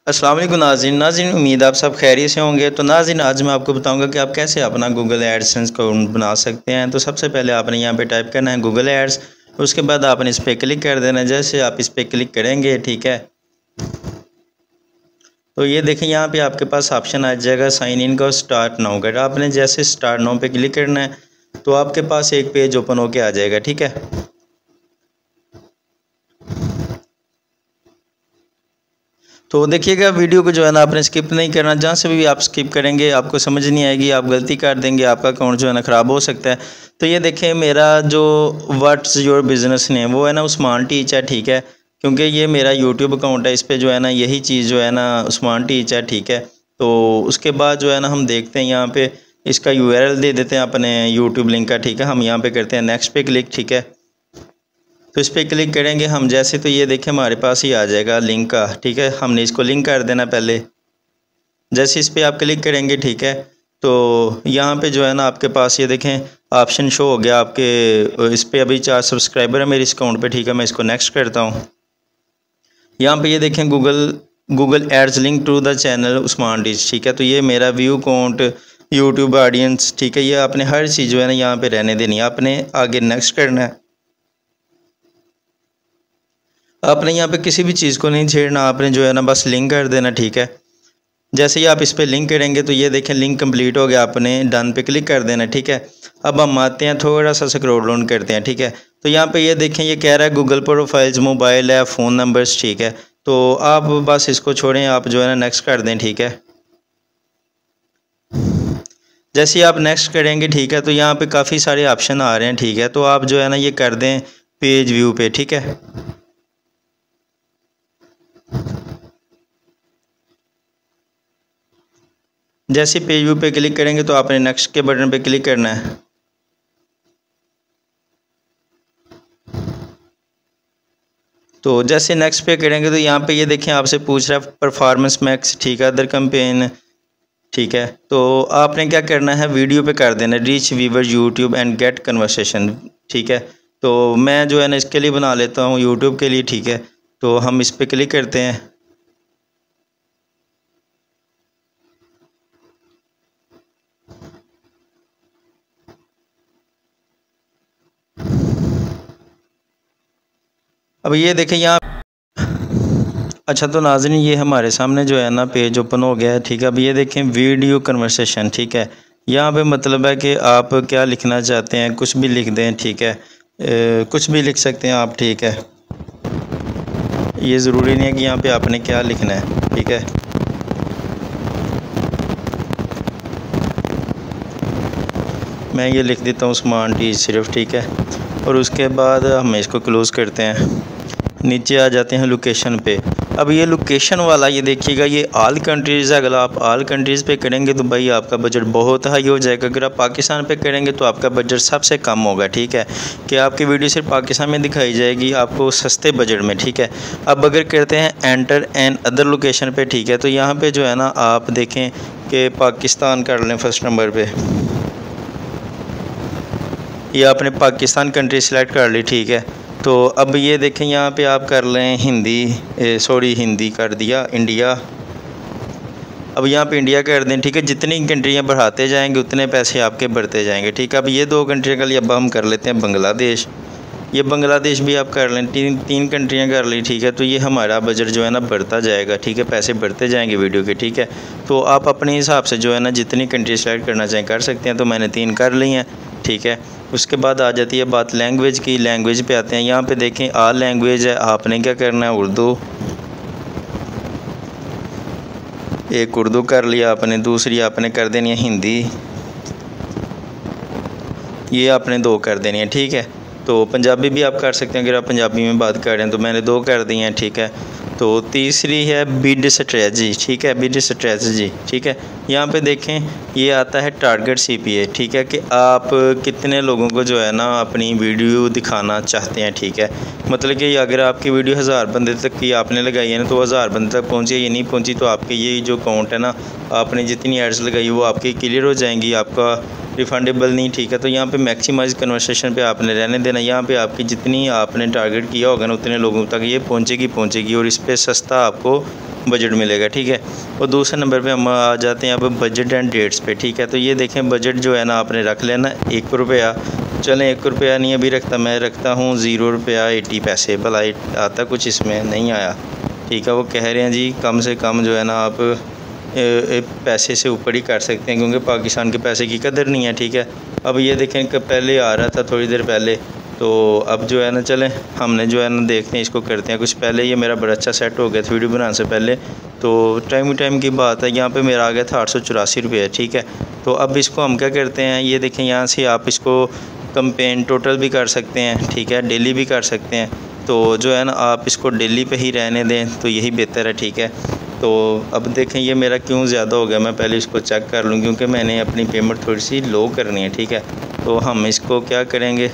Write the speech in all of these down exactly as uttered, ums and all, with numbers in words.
अस्सलाम वालेकुम नाज़रीन नाज़रीन उम्मीद आप सब खैरियत से होंगे। तो नाज़रीन आज मैं आपको बताऊंगा कि आप कैसे अपना गूगल एडसेंस अकाउंट बना सकते हैं। तो सबसे पहले आपने यहाँ पे टाइप करना है गूगल एड्स। उसके बाद आपने इस पर क्लिक कर देना है। जैसे आप इस पर क्लिक करेंगे, ठीक है, तो ये देखें यहाँ पे आपके पास ऑप्शन आ जाएगा साइन इन का, स्टार्ट नाउ का। आपने जैसे स्टार्ट नाउ पे क्लिक करना है तो आपके पास एक पेज ओपन होके आ जाएगा, ठीक है। तो देखिएगा वीडियो को जो है ना आपने स्किप नहीं करना। जहाँ से भी आप स्किप करेंगे आपको समझ नहीं आएगी, आप गलती कर देंगे, आपका अकाउंट जो है ना ख़राब हो सकता है। तो ये देखें मेरा जो व्हाट्स योर बिज़नेस नेम वो है ना उस्मान टीच है, ठीक है, क्योंकि ये मेरा यूट्यूब अकाउंट है। इस पर जो है ना यही चीज़ जो है ना उस्मान टीच है, ठीक है। तो उसके बाद जो है ना हम देखते हैं यहाँ पे इसका यू आर एल दे देते हैं अपने यूट्यूब लिंक का, ठीक है। हम यहाँ पे करते हैं नेक्स्ट पे क्लिक, ठीक है। तो इस पर क्लिक करेंगे हम जैसे, तो ये देखें हमारे पास ही आ जाएगा लिंक का, ठीक है। हमने इसको लिंक कर देना पहले। जैसे इस पर आप क्लिक करेंगे, ठीक है, तो यहाँ पे जो है ना आपके पास ये देखें ऑप्शन शो हो गया आपके। इस पर अभी चार सब्सक्राइबर है मेरे इस अकाउंट पे, ठीक है। मैं इसको नेक्स्ट करता हूँ। यहाँ पे ये देखें Google Google ads link to the channel Usman teach, ठीक है। तो ये मेरा व्यू काउंट, यूट्यूब ऑडियंस, ठीक है। ये आपने हर चीज़ जो है ना यहाँ पे रहने देनी है। आपने आगे नेक्स्ट करना है। आपने यहाँ पे किसी भी चीज़ को नहीं छेड़ना, आपने जो है ना बस लिंक कर देना, ठीक है। जैसे ही आप इस पर लिंक करेंगे तो ये देखें लिंक कंप्लीट हो गया, आपने डन पे क्लिक कर देना, ठीक है। अब हम आते हैं थोड़ा सा स्क्रॉल डाउन करते हैं, ठीक है। तो यहाँ पे ये देखें ये कह रहा है गूगल प्रोफाइल्स, मोबाइल है, फ़ोन नंबर्स, ठीक है। तो आप बस इसको छोड़ें, आप जो है ना नेक्स्ट कर दें, ठीक है। जैसे ही आप नेक्स्ट करेंगे, ठीक है, तो यहाँ पे काफ़ी सारे ऑप्शन आ रहे हैं, ठीक है। तो आप जो है ना ये कर दें पेज व्यू पे, ठीक है। जैसे पेज व्यू पे क्लिक करेंगे तो आपने नेक्स्ट के बटन पे क्लिक करना है। तो जैसे नेक्स्ट पे करेंगे तो यहाँ पे ये देखें आपसे पूछ रहा है परफॉर्मेंस मैक्स, ठीक है, अदर कैंपेन, ठीक है। तो आपने क्या करना है वीडियो पे कर देना reach viewer YouTube and get conversation, ठीक है। तो मैं जो है ना इसके लिए बना लेता हूँ यूट्यूब के लिए, ठीक है। तो हम इस पर क्लिक करते हैं। अब ये देखें यहाँ, अच्छा तो नाज़रीन ये हमारे सामने जो है ना पेज ओपन हो गया है, ठीक है। अब ये देखें वीडियो कन्वर्सेशन, ठीक है। यहाँ पे मतलब है कि आप क्या लिखना चाहते हैं, कुछ भी लिख दें, ठीक है। ए, कुछ भी लिख सकते हैं आप, ठीक है। ये ज़रूरी नहीं है कि यहाँ पे आपने क्या लिखना है, ठीक है। मैं ये लिख देता हूँ उस्मान टीच सिर्फ, ठीक है। और उसके बाद हम इसको क्लोज़ करते हैं। नीचे आ जाते हैं लोकेशन पे। अब ये लोकेशन वाला ये देखिएगा ये ऑल कंट्रीज़ है। अगर आप ऑल कंट्रीज़ पे करेंगे तो भाई आपका बजट बहुत हाई हो जाएगा। अगर आप पाकिस्तान पे करेंगे तो आपका बजट सबसे कम होगा, ठीक है, कि आपकी वीडियो सिर्फ पाकिस्तान में दिखाई जाएगी आपको सस्ते बजट में, ठीक है। अब अगर करते हैं एंटर एंड अदर लोकेशन पे, ठीक है, तो यहाँ पर जो है ना आप देखें कि पाकिस्तान कर लें फर्स्ट नंबर पर। ये आपने पाकिस्तान कंट्री सेलेक्ट कर ली, ठीक है। तो अब ये देखें यहाँ पे आप कर लें हिंदी, सॉरी हिंदी कर दिया, इंडिया। अब यहाँ पे इंडिया कर दें, ठीक है। जितनी कंट्रियाँ बढ़ाते जाएंगे उतने पैसे आपके बढ़ते जाएंगे, ठीक है। अब ये दो कंट्रियों का लिए अब हम कर लेते हैं बांग्लादेश। ये बांग्लादेश भी आप कर लें, तीन तीन कंट्रियाँ कर ली, ठीक है। तो ये हमारा बजट जो है ना बढ़ता जाएगा, ठीक है, पैसे बढ़ते जाएंगे वीडियो के, ठीक है। तो आप अपने हिसाब से जो है ना जितनी कंट्री सेलेक्ट करना चाहें कर सकते हैं। तो मैंने तीन कर ली हैं, ठीक है। उसके बाद आ जाती है बात लैंग्वेज की। लैंग्वेज पे आते हैं। यहाँ पे देखें ऑल लैंग्वेज है, आपने क्या करना है उर्दू, एक उर्दू कर लिया आपने, दूसरी आपने कर देनी है हिंदी, ये आपने दो कर देनी है, ठीक है। तो पंजाबी भी आप कर सकते हैं अगर आप पंजाबी में बात कर रहे हैं, तो मैंने दो कर दी हैं, ठीक है। तो तीसरी है बिड स्ट्रेटजी, ठीक है, बिड स्ट्रेटजी, ठीक है। यहाँ पे देखें ये आता है टारगेट सीपीए, ठीक है, कि आप कितने लोगों को जो है ना अपनी वीडियो दिखाना चाहते हैं, ठीक है। मतलब कि अगर आपकी वीडियो हज़ार बंदे तक की आपने लगाई है ना, तो हज़ार बंदे तक पहुँची, ये नहीं पहुँची तो आपके ये जो अकाउंट है ना, आपने जितनी एड्स लगाई वो आपकी क्लियर हो जाएंगी, आपका रिफंडेबल नहीं, ठीक है। तो यहाँ पे मैक्सिमाइज कन्वर्सेशन पे आपने रहने देना। यहाँ पे आपकी जितनी आपने टारगेट किया होगा ना उतने लोगों तक ये पहुँचेगी पहुँचेगी और इस पर सस्ता आपको बजट मिलेगा, ठीक है। और दूसरे नंबर पे हम आ जाते हैं अब बजट एंड डेट्स पे, ठीक है। तो ये देखें बजट जो है ना आपने रख लेना एक रुपया, चलें एक रुपया नहीं अभी रखता, मैं रखता हूँ ज़ीरो रुपया एटी पैसे, भला आता कुछ इसमें नहीं आया, ठीक है। वो कह रहे हैं जी कम से कम जो है ना आप ए, पैसे से ऊपर ही कर सकते हैं क्योंकि पाकिस्तान के पैसे की कदर नहीं है, ठीक है। अब ये देखें कि पहले आ रहा था थोड़ी देर पहले, तो अब जो है ना चलें हमने जो है ना देखते हैं इसको करते हैं कुछ। पहले ये मेरा बड़ा अच्छा सेट हो गया था वीडियो बनाने से पहले, तो टाइम टाइम की बात है, यहाँ पे मेरा आ गया था आठ सौ चौरासी रुपये, ठीक है। तो अब इसको हम क्या करते हैं, ये देखें यहाँ से आप इसको कंपेन टोटल भी कर सकते हैं, ठीक है, डेली भी कर सकते हैं। तो जो है ना आप इसको डेली पे ही रहने दें तो यही बेहतर है, ठीक है। तो अब देखें ये मेरा क्यों ज़्यादा हो गया, मैं पहले इसको चेक कर लूँ क्योंकि मैंने अपनी पेमेंट थोड़ी सी लो करनी है, ठीक है। तो हम इसको क्या करेंगे,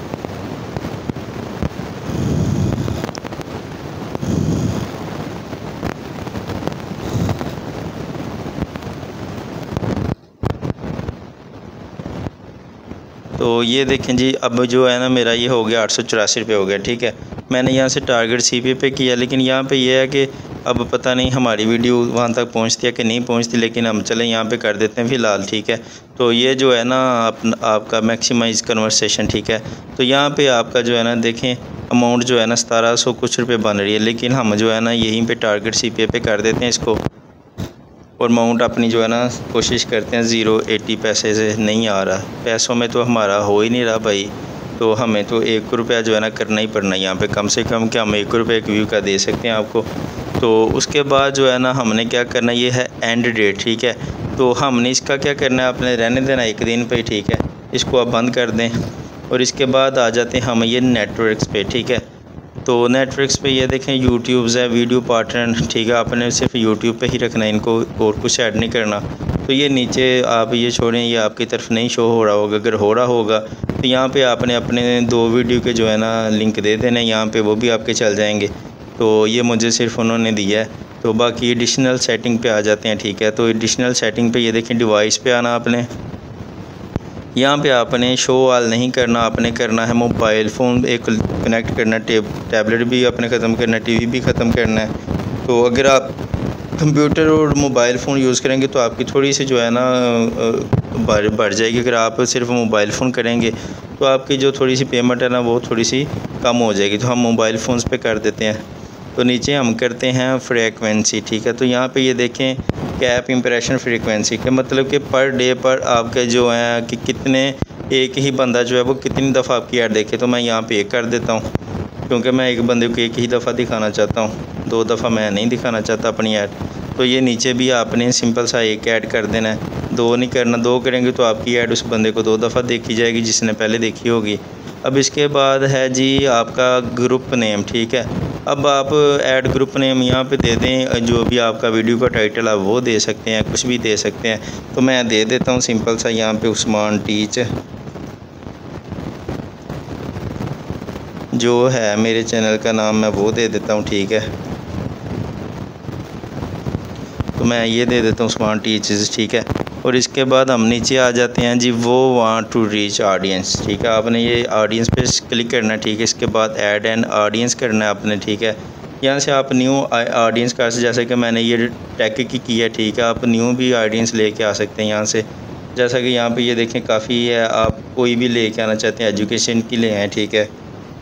तो ये देखें जी अब जो है ना मेरा ये हो गया आठ सौ चौरासी रुपये हो गया, ठीक है। मैंने यहाँ से टारगेट सी पी पे किया, लेकिन यहाँ पे ये है कि अब पता नहीं हमारी वीडियो वहाँ तक पहुँचती है कि नहीं पहुँचती, लेकिन हम चलें यहाँ पे कर देते हैं फ़िलहाल, ठीक है। तो ये जो है ना आप, आपका मैक्सिमाइज़ कन्वर्सेशन, ठीक है। तो यहाँ पे आपका जो है ना देखें अमाउंट जो है ना सतारह सौ कुछ रुपये बन रही है, लेकिन हम जो है ना यहीं पे टारगेट सी पी पे कर देते हैं इसको, और अमाउंट अपनी जो है ना कोशिश करते हैं ज़ीरो एटी पैसे से नहीं आ रहा, पैसों में तो हमारा हो ही नहीं रहा भाई। तो हमें तो एक रुपया जो है ना करना ही पड़ना यहाँ पे कम से कम, क्या हम एक रुपये एक व्यू का दे सकते हैं आपको। तो उसके बाद जो है ना हमने क्या करना, ये है एंड डेट, ठीक है। तो हमने इसका क्या करना है, आपने रहने देना एक दिन पे, ठीक है। इसको आप बंद कर दें और इसके बाद आ जाते हैं हम ये नेटवर्क्स पे, ठीक है। तो नेटवर्क्स पे ये देखें यूट्यूब्स है, वीडियो पार्टनर, ठीक है। आपने सिर्फ यूट्यूब पे ही रखना है इनको, और कुछ ऐड नहीं करना। तो ये नीचे आप ये छोड़ें, ये आपकी तरफ नहीं शो हो रहा होगा, अगर हो रहा होगा तो यहाँ पे आपने अपने दो वीडियो के जो है ना लिंक दे देना यहाँ पे, वो भी आपके चल जाएंगे। तो ये मुझे सिर्फ उन्होंने दिया है। तो बाकी एडिशनल सेटिंग पे आ जाते हैं, ठीक है। तो एडिशनल सेटिंग पे ये देखें डिवाइस पे आना आपने, यहाँ पे आपने शो ऑल नहीं करना, आपने करना है मोबाइल फ़ोन एक कनेक्ट करना, टेब टैबलेट भी आपने ख़त्म करना है, टीवी भी ख़त्म करना है। तो अगर आप कंप्यूटर और मोबाइल फ़ोन यूज़ करेंगे तो आपकी थोड़ी सी जो है ना बढ़ बढ़ जाएगी। अगर आप सिर्फ मोबाइल फ़ोन करेंगे तो आपकी जो थोड़ी सी पेमेंट है ना वो थोड़ी सी कम हो जाएगी। तो हम मोबाइल फ़ोन्स पे कर देते हैं। तो नीचे हम करते हैं फ्रीक्वेंसी, ठीक है। तो यहाँ पे ये देखें कैप इंप्रेशन फ्रीक्वेंसी के मतलब कि पर डे पर आपके जो हैं कि कितने एक ही बंदा जो है वो कितनी दफ़ा आपकी ऐड देखे। तो मैं यहाँ पे एक कर देता हूँ क्योंकि मैं एक बंदे को एक ही दफ़ा दिखाना चाहता हूँ, दो दफ़ा मैं नहीं दिखाना चाहता अपनी ऐड। तो ये नीचे भी आपने सिंपल सा एक ऐड कर देना है, दो नहीं करना। दो करेंगे तो आपकी ऐड उस बंदे को दो दफ़ा देखी जाएगी जिसने पहले देखी होगी। अब इसके बाद है जी आपका ग्रुप नेम, ठीक है। अब आप ऐड ग्रुप नेम यहाँ पे दे दें, जो भी आपका वीडियो का टाइटल है वो दे सकते हैं, कुछ भी दे सकते हैं। तो मैं दे देता हूँ सिंपल सा यहाँ पे उस्मान टीच, जो है मेरे चैनल का नाम मैं वो दे देता हूँ, ठीक है। तो मैं ये दे देता हूँ उस्मान टीचर्स, ठीक है। और इसके बाद हम नीचे आ जाते हैं जी वो वांट टू रीच ऑडियंस, ठीक है। आपने ये ऑडियंस पे क्लिक करना है, ठीक है। इसके बाद ऐड एन ऑडियंस करना है आपने, ठीक है। यहाँ से आप न्यू ऑडियंस कर, जैसे कि मैंने ये टैग की की है, ठीक है। आप न्यू भी ऑडियंस लेके आ सकते हैं यहाँ से, जैसा कि यहाँ पे ये देखें काफ़ी है। आप कोई भी लेके आना चाहते हैं, एजुकेशन की ले हैं, ठीक है।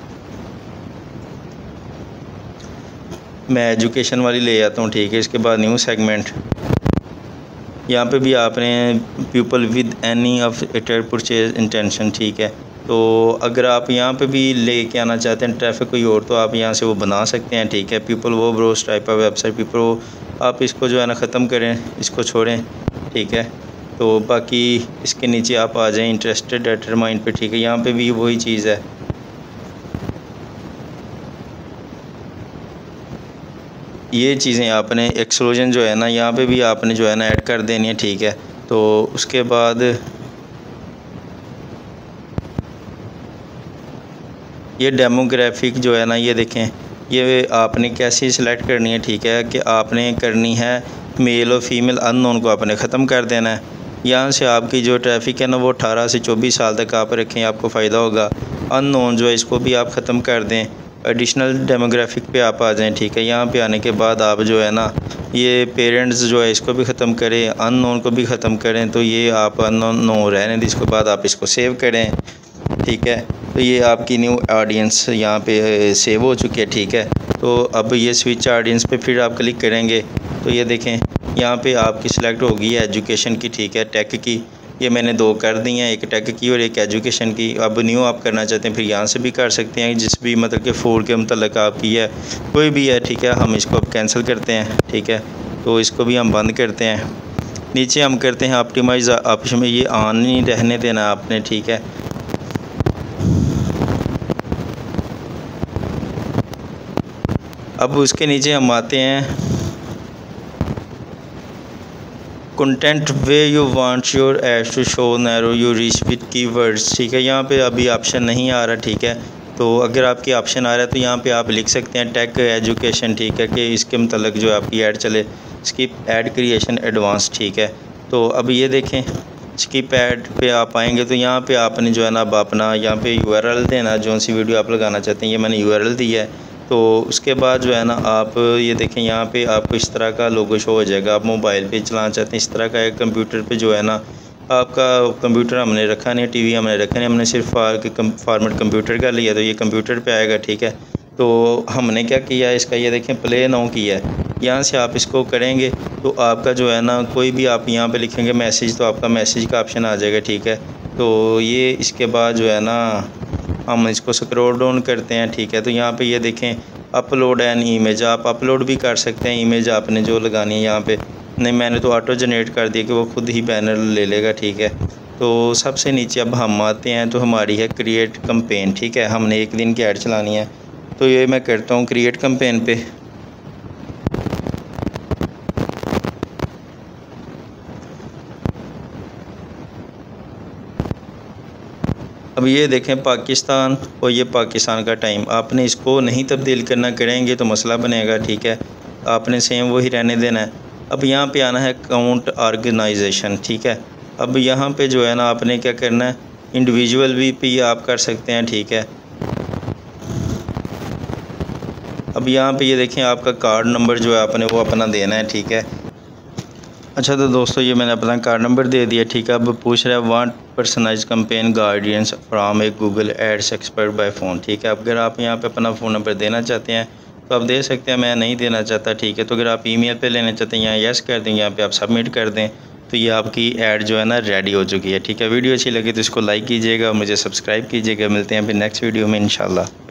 मैं एजुकेशन वाली ले जाता हूँ, ठीक है। इसके बाद न्यू सेगमेंट, यहाँ पे भी आपने people with any of after purchase intention, ठीक है। तो अगर आप यहाँ पे भी ले के आना चाहते हैं ट्रैफिक कोई और, तो आप यहाँ से वो बना सकते हैं, ठीक है। पीपल वो browse type of website people, आप इसको जो है ना ख़त्म करें, इसको छोड़ें, ठीक है। तो बाकी इसके नीचे आप आ जाएँ इंटरेस्टेड डिटरमाइन पे, ठीक है। यहाँ पे भी वही चीज़ है, ये चीज़ें आपने एक्सक्लूजन जो है ना यहाँ पे भी आपने जो है ना ऐड कर देनी है, ठीक है। तो उसके बाद ये डेमोग्राफिक जो है ना, ये देखें ये आपने कैसी सिलेक्ट करनी है, ठीक है। कि आपने करनी है मेल और फीमेल अननोन को आपने ख़त्म कर देना है। यहाँ से आपकी जो ट्रैफिक है ना वो अठारह से चौबीस साल तक आप रखें, आपको फ़ायदा होगा। अननोन जो है इसको भी आप ख़त्म कर दें, एडिशनल डेमोग्राफिक पे आप आ जाएं, ठीक है। यहाँ पे आने के बाद आप जो है ना ये पेरेंट्स जो है इसको भी ख़त्म करें, अननोन को भी ख़त्म करें। तो ये आप अननोन नो रहने दें, इसके बाद आप इसको सेव करें, ठीक है। तो ये आपकी न्यू ऑडियंस यहाँ पे सेव हो चुकी है, ठीक है। तो अब ये स्विच ऑडियंस पे फिर आप क्लिक करेंगे तो ये देखें यहाँ पे आपकी सिलेक्ट होगी है एजुकेशन की, ठीक है, टेक की। ये मैंने दो कर दी हैं, एक टेक की और एक एजुकेशन की। अब न्यू आप करना चाहते हैं फिर यहाँ से भी कर सकते हैं, जिस भी मतलब कि फूड के मतलब आपकी है कोई भी है, ठीक है। हम इसको अब कैंसिल करते हैं, ठीक है। तो इसको भी हम बंद करते हैं। नीचे हम करते हैं ऑप्टिमाइज़ ऑप्शन में, ये ऑन नहीं रहने देना आपने, ठीक है। अब उसके नीचे हम आते हैं content way you want your ads to show narrow you reach with keywords, ठीक है। यहाँ पे अभी ऑप्शन नहीं आ रहा, ठीक है। तो अगर आपकी ऑप्शन आ रहा है तो यहाँ पे आप लिख सकते हैं टेक एजुकेशन, ठीक है, कि इसके मतलब जो आपकी ऐड चले स्किप ऐड क्रिएशन एडवांस, ठीक है। तो अब ये देखें स्किप ऐड पे आप आएंगे तो यहाँ पे आपने जो है ना अब अपना यहाँ पे यूआरएल देना, जो सी वीडियो आप लगाना चाहते हैं। ये मैंने यूआरएल दी है। तो उसके बाद जो है ना आप ये देखें यहाँ पे आपको इस तरह का लोगो शो हो जाएगा। आप मोबाइल पे चलाना चाहते हैं इस तरह का, एक कंप्यूटर पे जो है ना आपका कंप्यूटर हमने रखा नहीं, टीवी हमने रखा नहीं, हमने सिर्फ फॉर्मेट कंप्यूटर का लिया, तो ये कंप्यूटर पे आएगा, ठीक है। तो हमने क्या किया इसका, ये देखें प्ले नाउ किया है। यहाँ से आप इसको करेंगे तो आपका जो है ना कोई भी आप यहाँ पे लिखेंगे मैसेज तो आपका मैसेज का ऑप्शन आ जाएगा, ठीक है। तो ये इसके बाद जो है ना हम इसको स्क्रॉल डाउन करते हैं, ठीक है। तो यहाँ पे ये देखें अपलोड एन इमेज, आप अपलोड भी कर सकते हैं इमेज आपने जो लगानी है। यहाँ पे नहीं, मैंने तो ऑटो जनरेट कर दिया कि वो खुद ही बैनर ले लेगा, ठीक है। तो सबसे नीचे अब हम आते हैं तो हमारी है क्रिएट कैंपेन, ठीक है। हमने एक दिन की ऐड चलानी है तो ये मैं करता हूँ क्रिएट कैंपेन पे। अब ये देखें पाकिस्तान और ये पाकिस्तान का टाइम, आपने इसको नहीं तब्दील करना, करेंगे तो मसला बनेगा, ठीक है। आपने सेम वही रहने देना है। अब यहाँ पे आना है काउंट ऑर्गेनाइजेशन, ठीक है। अब यहाँ पे जो है ना आपने क्या करना है, इंडिविजुअल भी भी आप कर सकते हैं, ठीक है। अब यहाँ पे ये देखें आपका कार्ड नंबर जो है आपने वो अपना देना है, ठीक है। अच्छा तो दोस्तों ये मैंने अपना कार्ड नंबर दे दिया, ठीक है। अब पूछ रहा है want personalise campaign guidance from a Google ads expert by phone, ठीक है। अब अगर आप यहाँ पे अपना फ़ोन नंबर देना चाहते हैं तो आप दे सकते हैं, मैं नहीं देना चाहता, ठीक है। तो अगर आप ईमेल पे लेना चाहते हैं यहाँ यस कर दें, यहाँ पे आप सबमिट कर दें तो ये आपकी ऐड जो है ना रेडी हो चुकी है, ठीक है। वीडियो अच्छी लगी तो इसको लाइक कीजिएगा, मुझे सब्सक्राइब कीजिएगा। मिलते हैं फिर नेक्स्ट वीडियो में इंशाल्लाह।